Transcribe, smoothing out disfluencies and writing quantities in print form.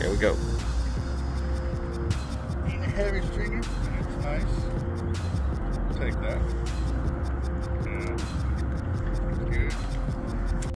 Here we go. Being a heavy stringer, it's nice. Take that.